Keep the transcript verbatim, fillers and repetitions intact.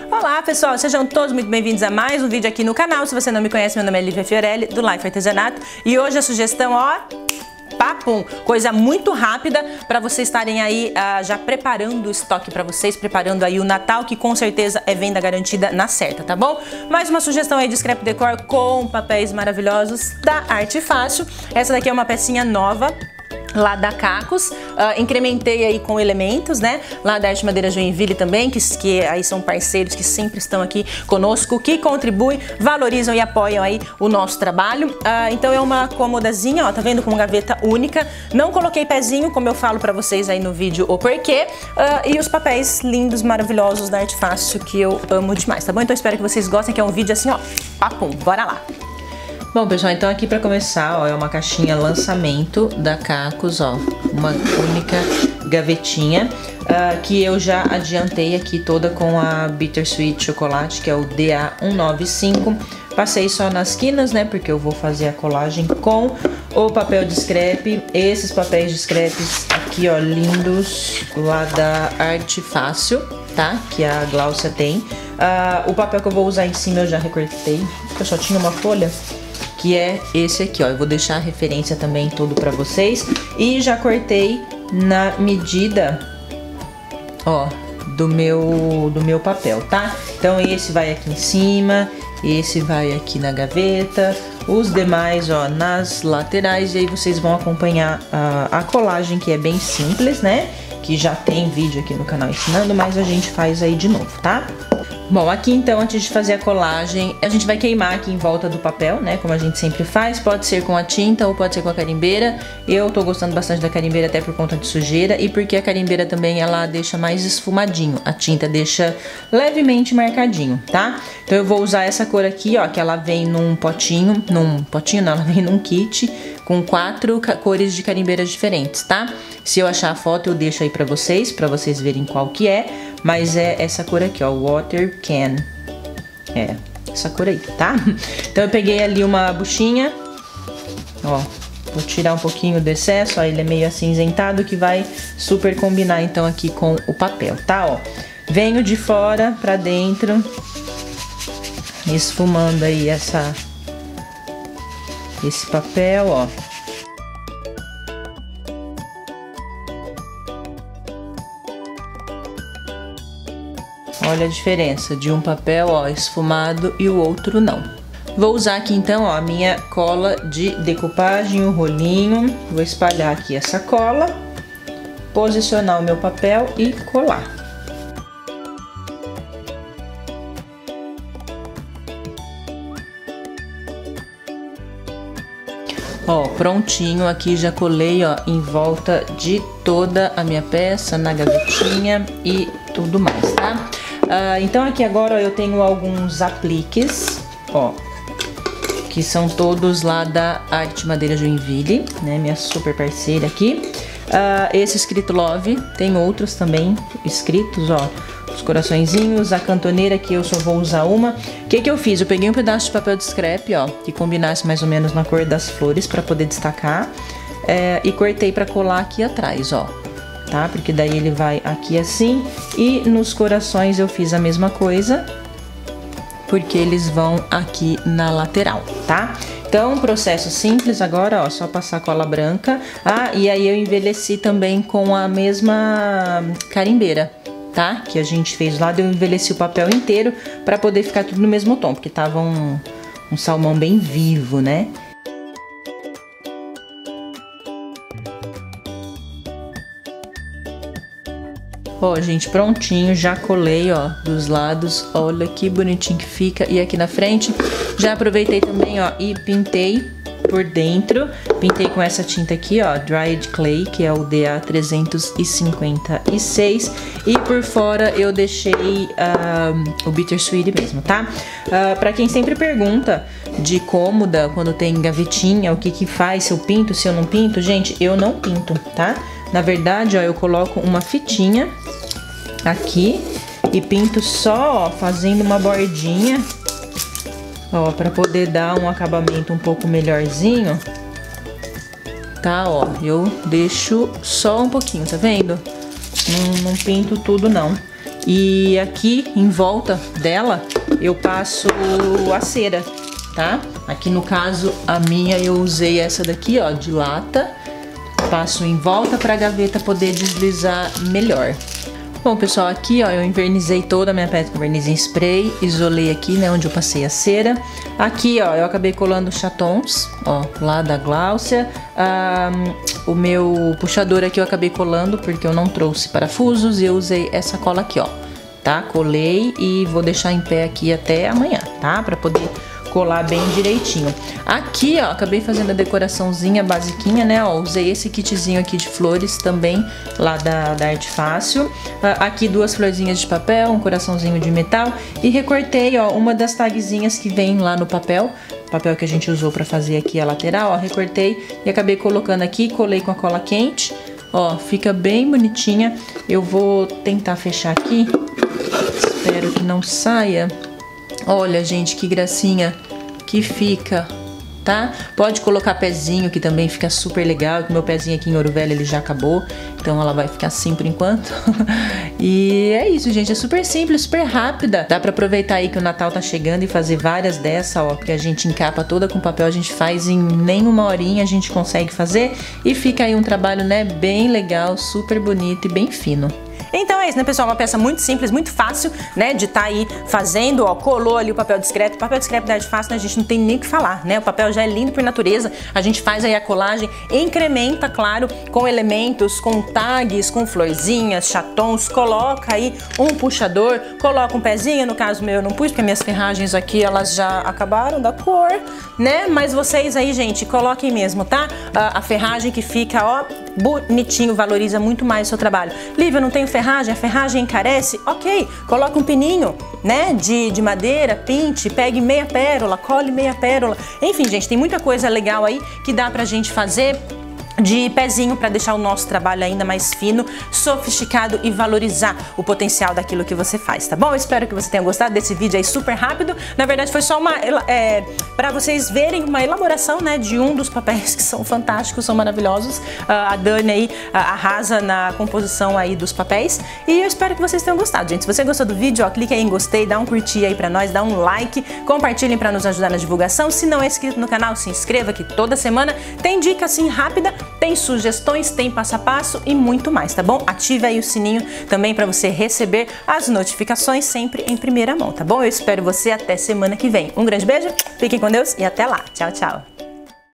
Olá pessoal, sejam todos muito bem-vindos a mais um vídeo aqui no canal. Se você não me conhece, meu nome é Lívia Fiorelli, do Life Artesanato. E hoje a sugestão, ó, papum, coisa muito rápida para vocês estarem aí uh, já preparando o estoque para vocês, preparando aí o Natal, que com certeza é venda garantida na certa, tá bom? Mais uma sugestão aí de scrap decor com papéis maravilhosos da Arte Fácil. Essa daqui é uma pecinha nova lá da Cacos, uh, incrementei aí com elementos, né, lá da Arte Madeira Joinville também, que, que aí são parceiros que sempre estão aqui conosco, que contribuem, valorizam e apoiam aí o nosso trabalho. Uh, então é uma comodazinha, ó, tá vendo, com gaveta única, não coloquei pezinho, como eu falo pra vocês aí no vídeo o porquê, uh, e os papéis lindos, maravilhosos da Arte Fácil, que eu amo demais, tá bom? Então espero que vocês gostem, que é um vídeo assim, ó, papum, bora lá! Bom, pessoal, então aqui para começar, ó, é uma caixinha lançamento da Cacos, ó, uma única gavetinha, uh, que eu já adiantei aqui toda com a Bittersweet Chocolate, que é o D A cento e noventa e cinco. Passei só nas quinas, né, porque eu vou fazer a colagem com o papel de scrap. Esses papéis de scrap aqui, ó, lindos, lá da Arte Fácil, tá, que a Gláucia tem. Uh, o papel que eu vou usar em cima eu já recortei, porque eu só tinha uma folha, que é esse aqui, ó. Eu vou deixar a referência também tudo pra vocês. E já cortei na medida, ó, do meu, do meu papel, tá? Então esse vai aqui em cima, esse vai aqui na gaveta, os demais, ó, nas laterais. E aí vocês vão acompanhar a, a colagem, que é bem simples, né? Que já tem vídeo aqui no canal ensinando, mas a gente faz aí de novo, tá? Bom, aqui então, antes de fazer a colagem, a gente vai queimar aqui em volta do papel, né, como a gente sempre faz. Pode ser com a tinta ou pode ser com a carimbeira. Eu tô gostando bastante da carimbeira até por conta de sujeira e porque a carimbeira também, ela deixa mais esfumadinho. A tinta deixa levemente marcadinho, tá? Então eu vou usar essa cor aqui, ó, que ela vem num potinho, num potinho não, ela vem num kit com quatro cores de carimbeiras diferentes, tá? Se eu achar a foto eu deixo aí pra vocês, pra vocês verem qual que é. Mas é essa cor aqui, ó, Water Can. É, essa cor aí, tá? Então eu peguei ali uma buchinha, ó, vou tirar um pouquinho do excesso, ó, ele é meio acinzentado, que vai super combinar então aqui com o papel, tá, ó. Venho de fora pra dentro, esfumando aí essa, esse papel, ó. Olha a diferença de um papel, ó, esfumado e o outro não. Vou usar aqui então, ó, a minha cola de decupagem, o rolinho. Vou espalhar aqui essa cola, posicionar o meu papel e colar. Ó, prontinho, aqui já colei, ó, em volta de toda a minha peça, na gavetinha e tudo mais, tá? Uh, então aqui agora, ó, eu tenho alguns apliques, ó, que são todos lá da Arte Madeira Joinville, né, minha super parceira aqui. Uh, esse escrito Love, tem outros também escritos, ó, os coraçõezinhos, a cantoneira, que eu só vou usar uma. O que que eu fiz? Eu peguei um pedaço de papel de scrap, ó, que combinasse mais ou menos na cor das flores para poder destacar, é, e cortei para colar aqui atrás, ó. Tá? Porque daí ele vai aqui assim, e nos corações eu fiz a mesma coisa, porque eles vão aqui na lateral, tá? Então, processo simples agora, ó, só passar cola branca. Ah, e aí eu envelheci também com a mesma carimbeira, tá? Que a gente fez lá, eu envelheci o papel inteiro pra poder ficar tudo no mesmo tom, porque tava um, um salmão bem vivo, né? Ó, gente, prontinho, já colei, ó, dos lados, olha que bonitinho que fica. E aqui na frente, já aproveitei também, ó, e pintei por dentro. Pintei com essa tinta aqui, ó, Dried Clay, que é o D A trezentos e cinquenta e seis. E por fora eu deixei uh, o Bittersweet mesmo, tá? Uh, pra quem sempre pergunta de cômoda, quando tem gavetinha, o que que faz, se eu pinto, se eu não pinto, gente, eu não pinto, tá? Na verdade, ó, eu coloco uma fitinha aqui e pinto só, ó, fazendo uma bordinha, ó, pra poder dar um acabamento um pouco melhorzinho, tá, ó, eu deixo só um pouquinho, tá vendo? Não, não pinto tudo, não. E aqui em volta dela eu passo a cera, tá? Aqui no caso a minha eu usei essa daqui, ó, de lata. Passo em volta para a gaveta poder deslizar melhor. Bom, pessoal, aqui ó, eu invernizei toda a minha peça com verniz em spray, isolei aqui, né, onde eu passei a cera. Aqui, ó, eu acabei colando chatons, ó, lá da Gláucia. Ah, o meu puxador aqui eu acabei colando porque eu não trouxe parafusos e eu usei essa cola aqui, ó, tá? Colei e vou deixar em pé aqui até amanhã, tá? Para poder colar bem direitinho. Aqui, ó, acabei fazendo a decoraçãozinha basiquinha, né, ó, usei esse kitzinho aqui de flores também, lá da, da Arte Fácil. Ah, aqui duas florzinhas de papel, um coraçãozinho de metal e recortei, ó, uma das tagzinhas que vem lá no papel, papel que a gente usou para fazer aqui a lateral, ó, recortei e acabei colocando aqui, colei com a cola quente, ó, fica bem bonitinha. Eu vou tentar fechar aqui, espero que não saia. Olha, gente, que gracinha que fica, tá? Pode colocar pezinho, que também fica super legal. O meu pezinho aqui em Ouro Velho, ele já acabou, então ela vai ficar assim por enquanto. E é isso, gente, é super simples, super rápida. Dá pra aproveitar aí que o Natal tá chegando e fazer várias dessa, ó, que a gente encapa toda com papel, a gente faz em nem uma horinha, a gente consegue fazer. E fica aí um trabalho, né, bem legal, super bonito e bem fino. Então é isso, né, pessoal? Uma peça muito simples, muito fácil, né, de estar tá aí fazendo, ó, colou ali o papel discreto. O papel discreto da Arte Fácil, né, a gente não tem nem o que falar, né? O papel já é lindo por natureza. A gente faz aí a colagem, incrementa, claro, com elementos, com tags, com florzinhas, chatons, coloca aí um puxador, coloca um pezinho, no caso meu eu não pus, porque minhas ferragens aqui, elas já acabaram da cor, né? Mas vocês aí, gente, coloquem mesmo, tá? A, a ferragem que fica, ó, bonitinho, valoriza muito mais o seu trabalho. Lívia, eu não tenho ferragem, a ferragem encarece? Ok, coloca um pininho, né, de, de madeira, pinte, pegue meia pérola, cole meia pérola. Enfim, gente, tem muita coisa legal aí que dá pra gente fazer de pezinho para deixar o nosso trabalho ainda mais fino, sofisticado e valorizar o potencial daquilo que você faz, tá bom? Eu espero que você tenha gostado desse vídeo aí super rápido. Na verdade foi só uma é, para vocês verem uma elaboração, né, de um dos papéis que são fantásticos, são maravilhosos. Uh, a Dani aí uh, arrasa na composição aí dos papéis e eu espero que vocês tenham gostado, gente. Se você gostou do vídeo, ó, clique aí em gostei, dá um curtir aí para nós, dá um like, compartilhem para nos ajudar na divulgação. Se não é inscrito no canal, se inscreva, que toda semana tem dica assim rápida, tem sugestões, tem passo a passo e muito mais, tá bom? Ative aí o sininho também para você receber as notificações sempre em primeira mão, tá bom? Eu espero você até semana que vem. Um grande beijo, fiquem com Deus e até lá. Tchau, tchau.